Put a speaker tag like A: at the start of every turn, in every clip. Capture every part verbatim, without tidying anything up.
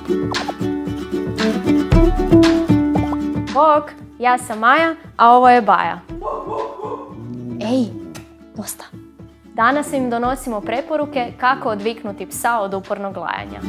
A: Bok, ja sam Maja, a ovo je Baja. Ej, dosta. Danas im donosimo preporuke kako odviknuti psa od upornog lajanja.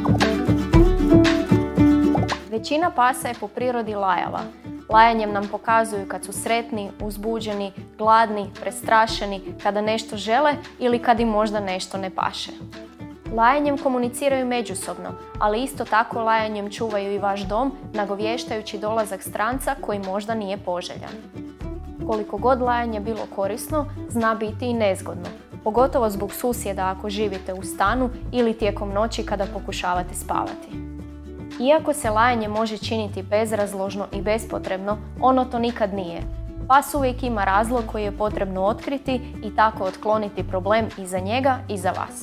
A: Većina pasa je po prirodi lajava. Lajanjem nam pokazuju kad su sretni, uzbuđeni, gladni, prestrašeni, kada nešto žele ili kad im možda nešto ne paše. Lajanjem komuniciraju međusobno, ali isto tako lajanjem čuvaju i vaš dom, nagovještajući dolazak stranca koji možda nije poželjan. Koliko god lajanje bilo korisno, zna biti i nezgodno, pogotovo zbog susjeda ako živite u stanu ili tijekom noći kada pokušavate spavati. Iako se lajanje može činiti bezrazložno i bespotrebno, ono to nikad nije. Pas uvijek ima razlog koji je potrebno otkriti i tako otkloniti problem i za njega i za vas.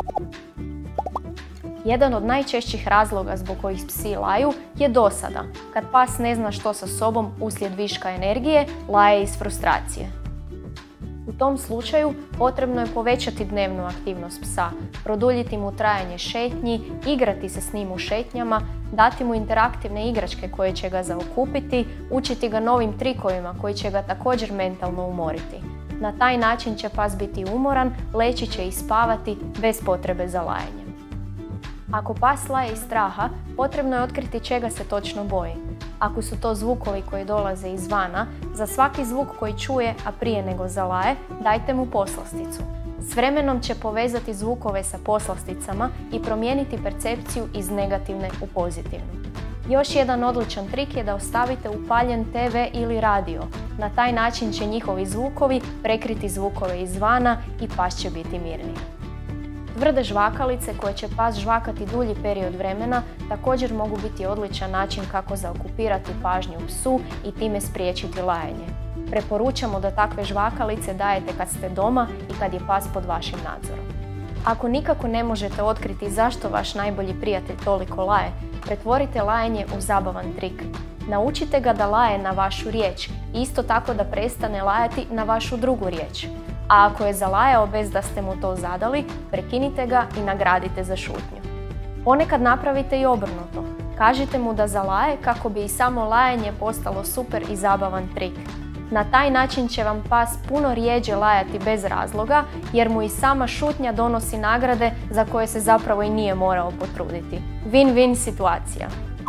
A: Jedan od najčešćih razloga zbog kojih psi laju je dosada, kad pas ne zna što sa sobom uslijed viška energije, laje iz frustracije. U tom slučaju potrebno je povećati dnevnu aktivnost psa, produljiti mu trajanje šetnji, igrati se s njim u šetnjama, dati mu interaktivne igračke koje će ga zaokupiti, učiti ga novim trikovima koji će ga također mentalno umoriti. Na taj način će pas biti umoran, leći će i spavati bez potrebe za lajanjem. Ako pas laje iz straha, potrebno je otkriti čega se točno boji. Ako su to zvukovi koji dolaze izvana, za svaki zvuk koji čuje, a prije nego zalaje, dajte mu poslasticu. S vremenom će povezati zvukove sa poslasticama i promijeniti percepciju iz negativne u pozitivnu. Još jedan odličan trik je da ostavite upaljen te ve ili radio. Na taj način će njihovi zvukovi prekriti zvukove izvana i pas će biti mirniji. Tvrde žvakalice koje će pas žvakati dulji period vremena također mogu biti odličan način kako zaokupirati pažnju psu i time spriječiti lajanje. Preporučamo da takve žvakalice dajete kad ste doma i kad je pas pod vašim nadzorom. Ako nikako ne možete otkriti zašto vaš najbolji prijatelj toliko laje, pretvorite lajanje u zabavan trik. Naučite ga da laje na vašu riječ i isto tako da prestane lajati na vašu drugu riječ. A ako je zalajao bez da ste mu to zadali, prekinite ga i nagradite za šutnju. Ponekad napravite i obrnuto. Kažite mu da zalaje kako bi i samo lajanje postalo super i zabavan trik. Na taj način će vam pas puno rjeđe lajati bez razloga, jer mu i sama šutnja donosi nagrade za koje se zapravo i nije morao potruditi. Win-win situacija.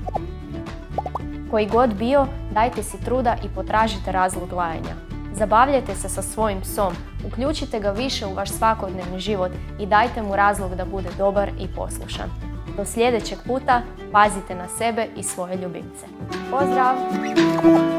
A: Koji god bio, dajte si truda i potražite razlog lajanja. Zabavljajte se sa svojim psom, uključite ga više u vaš svakodnevni život i dajte mu razlog da bude dobar i poslušan. Do sljedećeg puta, pazite na sebe i svoje ljubimce. Pozdrav!